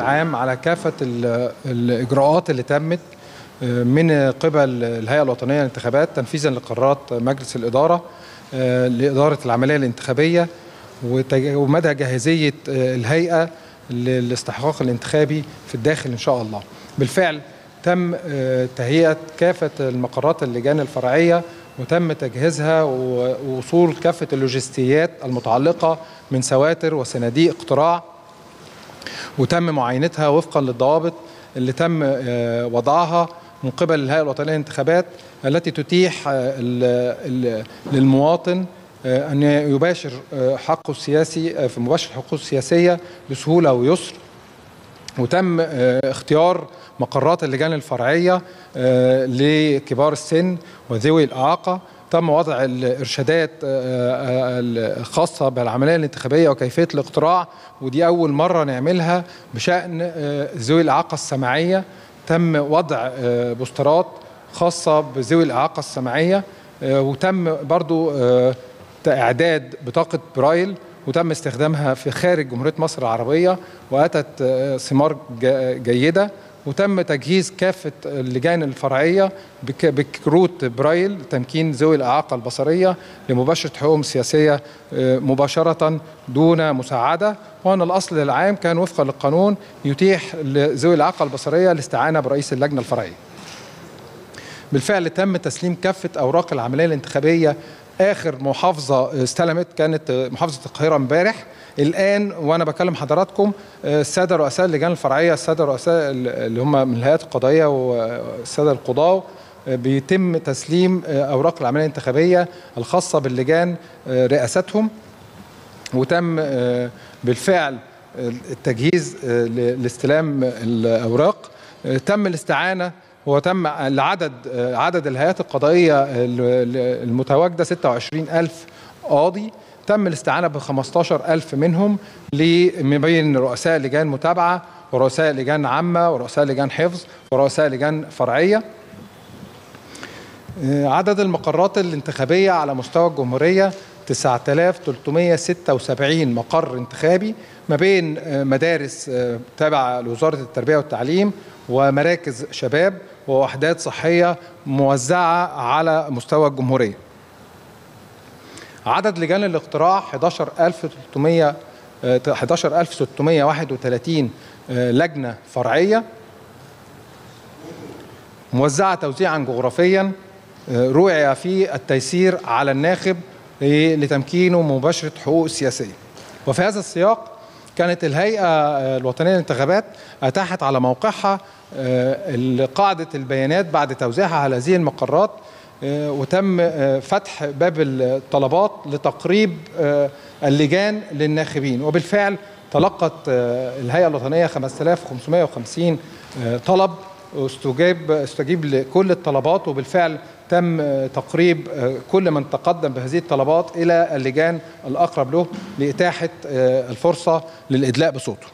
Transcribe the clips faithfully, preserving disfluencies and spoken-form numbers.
العام على كافة الإجراءات اللي تمت من قبل الهيئة الوطنية للانتخابات تنفيذا لقرارات مجلس الإدارة لإدارة العملية الانتخابية ومدى جاهزية الهيئة للاستحقاق الانتخابي في الداخل إن شاء الله. بالفعل تم تهيئة كافة المقرات اللجان الفرعية وتم تجهيزها ووصول كافة اللوجستيات المتعلقة من سواتر وصناديق اقتراع، وتم معاينتها وفقا للضوابط اللي تم وضعها من قبل الهيئة الوطنية للانتخابات التي تتيح للمواطن أن يباشر حقه السياسي في مباشرة حقوقه السياسية بسهولة ويسر. وتم اختيار مقرات اللجان الفرعية لكبار السن وذوي الإعاقة. تم وضع الإرشادات الخاصة بالعملية الانتخابية وكيفية الاقتراع، ودي أول مرة نعملها بشأن ذوي الإعاقة السمعية. تم وضع بوسترات خاصة بذوي الإعاقة السمعية، وتم برضو إعداد بطاقة برايل وتم استخدامها في خارج جمهورية مصر العربية وأتت ثمار جيدة. وتم تجهيز كافة اللجان الفرعية بكروت برايل تمكين ذوي الإعاقة البصرية لمباشرة حقوقهم السياسية مباشرة دون مساعدة. وأن الأصل العام كان وفقا للقانون يتيح لذوي الإعاقة البصرية الاستعانة برئيس اللجنة الفرعية. بالفعل تم تسليم كافة أوراق العملية الانتخابية. آخر محافظة استلمت كانت محافظة القاهرة امبارح. الآن وأنا بكلم حضراتكم السادة رؤساء اللجان الفرعية، السادة رؤساء اللي هم من الهيئات القضائية والسادة القضاة، بيتم تسليم أوراق العملية الانتخابية الخاصة باللجان رئاستهم. وتم بالفعل التجهيز لاستلام الأوراق. تم الاستعانة وتم لعدد عدد الهيئات القضائية المتواجدة ستة وعشرين ألف قاضي. تم الاستعانة ب خمستاشر ألف منهم من بين رؤساء لجان متابعة ورؤساء لجان عامة ورؤساء لجان حفظ ورؤساء لجان فرعية. عدد المقرات الانتخابية على مستوى الجمهورية تسعة آلاف وثلاثمائة وستة وسبعين مقر انتخابي ما بين مدارس تابعة لوزارة التربية والتعليم ومراكز شباب ووحدات صحية موزعة على مستوى الجمهورية. عدد لجان الاقتراع حداشر ألف وستمائة وواحد وثلاثين لجنة فرعية موزعة توزيعا جغرافيا روعي في التيسير على الناخب لتمكينه من مباشرة حقوقه السياسية. وفي هذا السياق كانت الهيئة الوطنية للانتخابات أتاحت على موقعها قاعدة البيانات بعد توزيعها على هذه المقرات، وتم فتح باب الطلبات لتقريب اللجان للناخبين. وبالفعل تلقت الهيئة الوطنية خمسة آلاف وخمسمائة وخمسين طلب واستجاب استجيب لكل الطلبات، وبالفعل تم تقريب كل من تقدم بهذه الطلبات إلى اللجان الأقرب له لإتاحة الفرصة للإدلاء بصوته.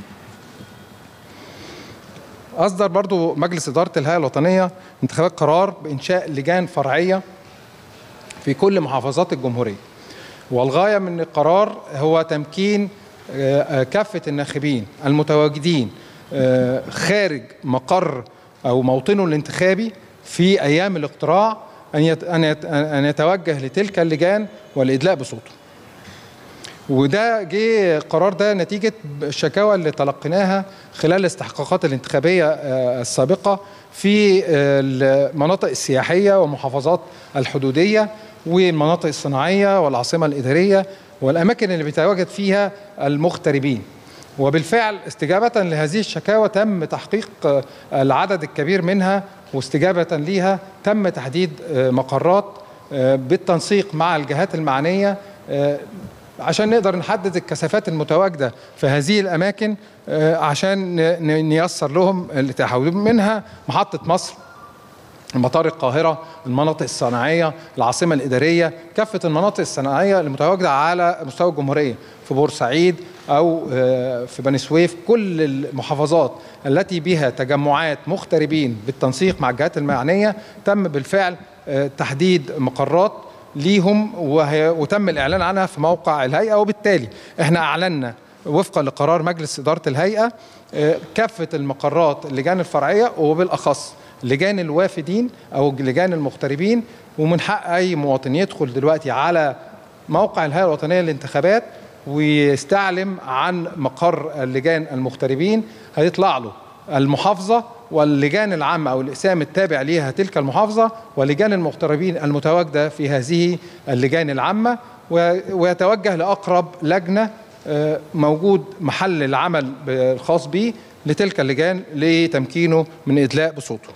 أصدر برضو مجلس إدارة الهيئة الوطنية للانتخابات قرار بإنشاء لجان فرعية في كل محافظات الجمهورية، والغاية من القرار هو تمكين كافة الناخبين المتواجدين خارج مقر أو موطنه الانتخابي في أيام الاقتراع أن يتوجه لتلك اللجان والإدلاء بصوته. وده جه قرار ده نتيجة الشكاوى اللي تلقيناها خلال الاستحقاقات الانتخابية السابقة في المناطق السياحية ومحافظات الحدودية والمناطق الصناعية والعاصمة الإدارية والأماكن اللي بيتواجد فيها المغتربين. وبالفعل استجابة لهذه الشكاوى تم تحقيق العدد الكبير منها، واستجابة ليها تم تحديد مقرات بالتنسيق مع الجهات المعنية عشان نقدر نحدد الكثافات المتواجدة في هذه الأماكن عشان نيسر لهم الاتاحة. منها محطة مصر، مطار القاهرة، المناطق الصناعية، العاصمة الإدارية، كافة المناطق الصناعية المتواجدة على مستوى الجمهورية في بورسعيد أو في بني سويف. كل المحافظات التي بها تجمعات مغتربين بالتنسيق مع الجهات المعنية تم بالفعل تحديد مقرات ليهم وتم الإعلان عنها في موقع الهيئة. وبالتالي احنا أعلنا وفقا لقرار مجلس إدارة الهيئة كافة المقرات اللجان الفرعية، وبالأخص لجان الوافدين أو لجان المغتربين. ومن حق أي مواطن يدخل دلوقتي على موقع الهيئة الوطنية للانتخابات ويستعلم عن مقر اللجان المغتربين، هيطلع له المحافظة واللجان العامة أو الإقسام التابع ليها تلك المحافظة ولجان المغتربين المتواجدة في هذه اللجان العامة، ويتوجه لأقرب لجنة موجود محل العمل الخاص به لتلك اللجان لتمكينه من إدلاء بصوته.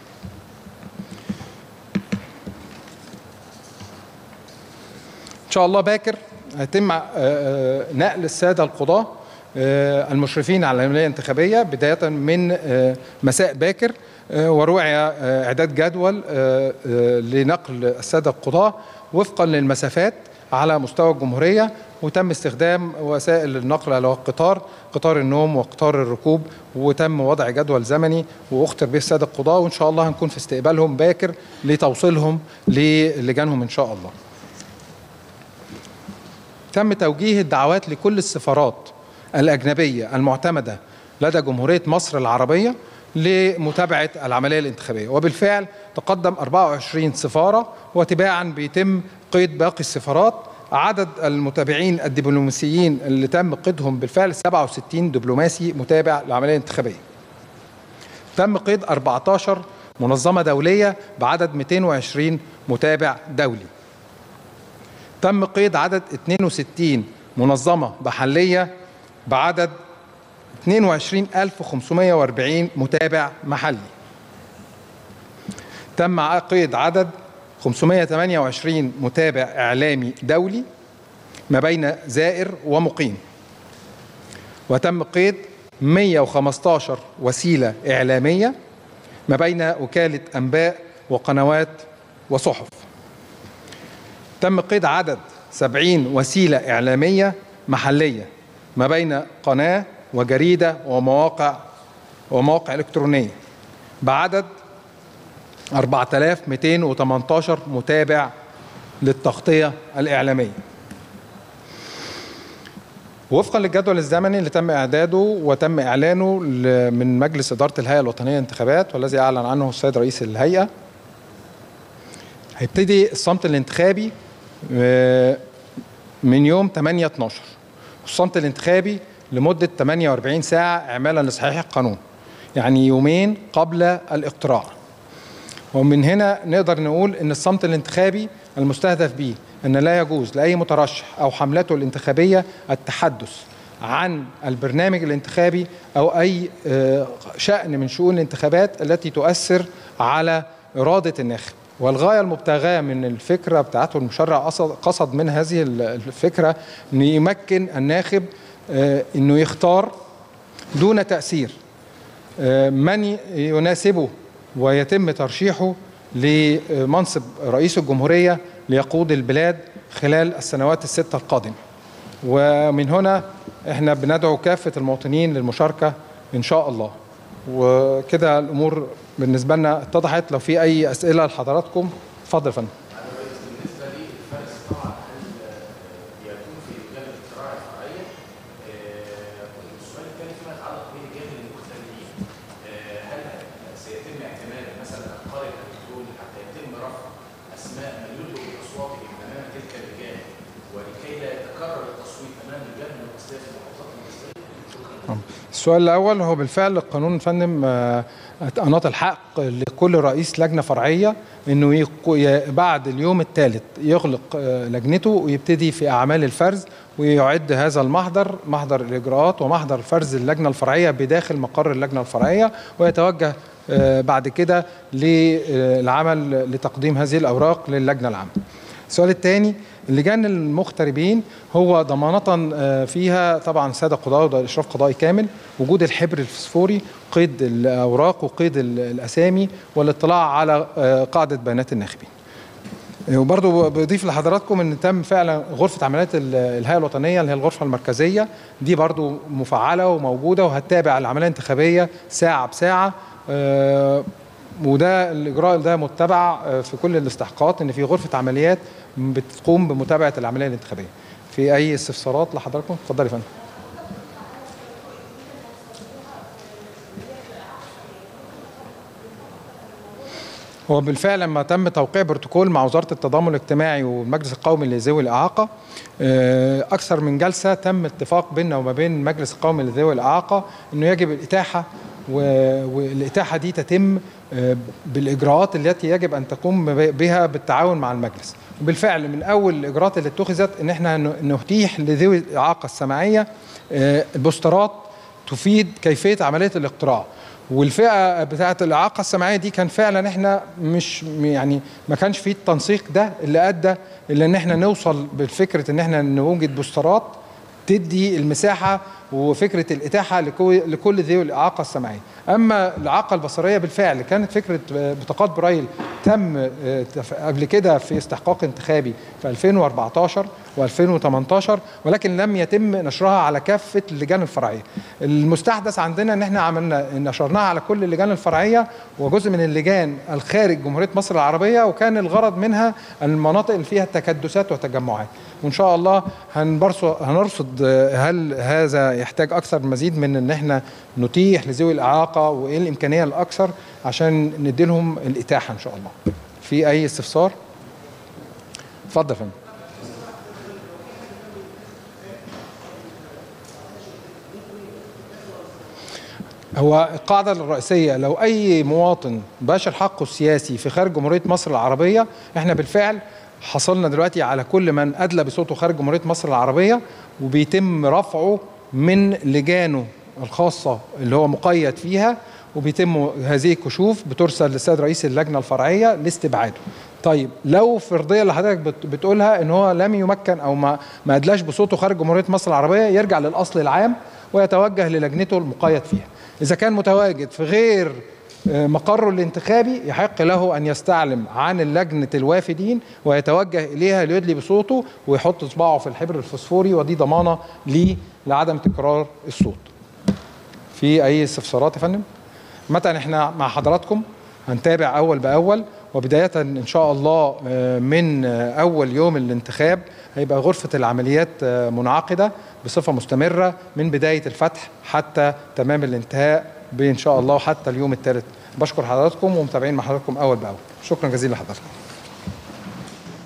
إن شاء الله باكر هيتم نقل السادة القضاة المشرفين على العملية الانتخابية بداية من مساء باكر، وروعي إعداد جدول لنقل السادة القضاة وفقا للمسافات على مستوى الجمهورية، وتم استخدام وسائل النقل على القطار، قطار النوم وقطار الركوب، وتم وضع جدول زمني واختر به السادة القضاة، وإن شاء الله هنكون في استقبالهم باكر لتوصيلهم للجانهم إن شاء الله. تم توجيه الدعوات لكل السفارات الأجنبية المعتمدة لدى جمهورية مصر العربية لمتابعة العملية الانتخابية، وبالفعل تقدم أربعة وعشرين سفارة، وتباعا بيتم قيد باقي السفارات. عدد المتابعين الدبلوماسيين اللي تم قيدهم بالفعل سبعة وستين دبلوماسي متابع للعملية الانتخابية. تم قيد أربعة عشر منظمة دولية بعدد مئتين وعشرين متابع دولي. تم قيد عدد اثنين وستين منظمة محلية بعدد اثنين وعشرين ألف وخمسمائة وأربعين متابع محلي. تم قيد عدد خمسمائة وثمانية وعشرين متابع إعلامي دولي ما بين زائر ومقيم. وتم قيد مئة وخمسة عشر وسيلة إعلامية ما بين وكالة أنباء وقنوات وصحف. تم قيد عدد سبعين وسيلة إعلامية محلية ما بين قناة وجريدة ومواقع ومواقع إلكترونية بعدد أربعة آلاف ومئتين وثمانية عشر متابع للتغطية الإعلامية. وفقا للجدول الزمني اللي تم إعداده وتم إعلانه من مجلس إدارة الهيئة الوطنية للانتخابات والذي أعلن عنه السيد رئيس الهيئة، هيبتدي الصمت الانتخابي من يوم ثمانية اثناشر، والصمت الانتخابي لمدة ثمانية وأربعين ساعة إعمالا لصحيح القانون، يعني يومين قبل الاقتراع. ومن هنا نقدر نقول أن الصمت الانتخابي المستهدف به أن لا يجوز لأي مترشح أو حملته الانتخابية التحدث عن البرنامج الانتخابي أو أي شأن من شؤون الانتخابات التي تؤثر على إرادة الناخب. والغاية المبتغاة من الفكرة بتاعته المشرع قصد من هذه الفكرة أن يمكن الناخب أنه يختار دون تأثير من يناسبه ويتم ترشيحه لمنصب رئيس الجمهورية ليقود البلاد خلال السنوات الستة القادمة. ومن هنا احنا بندعو كافة المواطنين للمشاركة إن شاء الله. وكده الأمور بالنسبة لنا اتضحت. لو في أي أسئلة لحضراتكم اتفضل يا فندم. بالنسبة لي الفرز طبعا هل بيكون في لجان الاقتراع الفرعية؟ والسؤال الثاني فيما يتعلق بلجان المغتربين، هل سيتم اعتماد مثلا القارئ الإلكتروني حتى يتم رفع أسماء من يدعو بأصواتهم أمام تلك اللجان ولكي لا يتكرر التصويت أمام لجان المصرية في المحافظات المصرية؟ السؤال الأول هو بالفعل القانون فندم أناط الحق لكل رئيس لجنة فرعية أنه بعد اليوم الثالث يغلق لجنته ويبتدي في أعمال الفرز ويعد هذا المحضر محضر الإجراءات ومحضر فرز اللجنة الفرعية بداخل مقر اللجنة الفرعية، ويتوجه بعد كده للعمل لتقديم هذه الأوراق للجنة العامة. السؤال الثاني اللجان المغتربين هو ضمانة فيها طبعا سادة قضاء وده إشراف قضائي كامل، وجود الحبر الفسفوري، قيد الأوراق وقيد الأسامي والاطلاع على قاعدة بيانات الناخبين. وبرضه بضيف لحضراتكم ان تم فعلا غرفة عمليات الهيئة الوطنية اللي هي الغرفة المركزية دي برضه مفعلة وموجودة وهتتابع العملية الانتخابية ساعة بساعة، وده الإجراء ده متبع في كل الاستحقاقات ان في غرفة عمليات بتقوم بمتابعة العملية الانتخابية. في أي استفسارات لحضراتكم؟ اتفضل يا فندم. هو بالفعل لما تم توقيع بروتوكول مع وزارة التضامن الاجتماعي والمجلس القومي لذوي الإعاقة، أكثر من جلسة تم اتفاق بيننا وما بين المجلس القومي لذوي الإعاقة إنه يجب الإتاحة، والإتاحة دي تتم بالإجراءات التي يجب أن تقوم بها بالتعاون مع المجلس. وبالفعل من أول الإجراءات اللي اتخذت إن احنا نتيح لذوي الإعاقة السمعية البوسترات تفيد كيفية عملية الاقتراع. والفئه بتاعه الاعاقه السمعيه دي كان فعلا احنا مش يعني ما كانش فيه التنسيق ده اللي ادى الى ان احنا نوصل بالفكره ان احنا نوجد بوسترات تدي المساحه وفكره الاتاحه لكل ذوي الاعاقه السمعيه. اما الاعاقه البصريه بالفعل كانت فكره بطاقات برايل تم قبل كده في استحقاق انتخابي في ألفين وأربعتاشر وألفين وتمنتاشر، ولكن لم يتم نشرها على كافه اللجان الفرعيه. المستحدث عندنا ان احنا عملنا نشرناها على كل اللجان الفرعيه وجزء من اللجان الخارج جمهوريه مصر العربيه، وكان الغرض منها المناطق اللي فيها تكدسات وتجمعات. وان شاء الله هنرصد هل هذا يحتاج اكثر مزيد من ان احنا نتيح لذوي الاعاقه وايه الامكانيه الاكثر عشان ندي لهم الاتاحه ان شاء الله. في اي استفسار؟ اتفضل يا فندم. هو القاعدة الرئيسية لو أي مواطن باشر حقه السياسي في خارج جمهورية مصر العربية، احنا بالفعل حصلنا دلوقتي على كل من أدلى بصوته خارج جمهورية مصر العربية، وبيتم رفعه من لجانه الخاصة اللي هو مقيد فيها، وبيتم هذه الكشوف بترسل للسيد رئيس اللجنة الفرعية لاستبعاده. طيب لو فرضية اللي حضرتك بتقولها ان هو لم يمكن او ما ما ادلاش بصوته خارج جمهورية مصر العربية، يرجع للأصل العام ويتوجه للجنته المقيد فيها. إذا كان متواجد في غير مقره الانتخابي يحق له أن يستعلم عن لجنة الوافدين ويتوجه إليها ليدلي بصوته ويحط إصبعه في الحبر الفوسفوري، ودي ضمانة ليه لعدم تكرار الصوت. في أي استفسارات يا فندم؟ مثلا احنا مع حضراتكم هنتابع أول بأول، وبداية إن شاء الله من أول يوم الانتخاب هيبقى غرفة العمليات منعقدة بصفة مستمرة من بداية الفتح حتى تمام الانتهاء بإن شاء الله حتى اليوم الثالث. بشكر حضراتكم ومتابعين مع حضراتكم أول بأول. شكرا جزيلا لحضراتكم.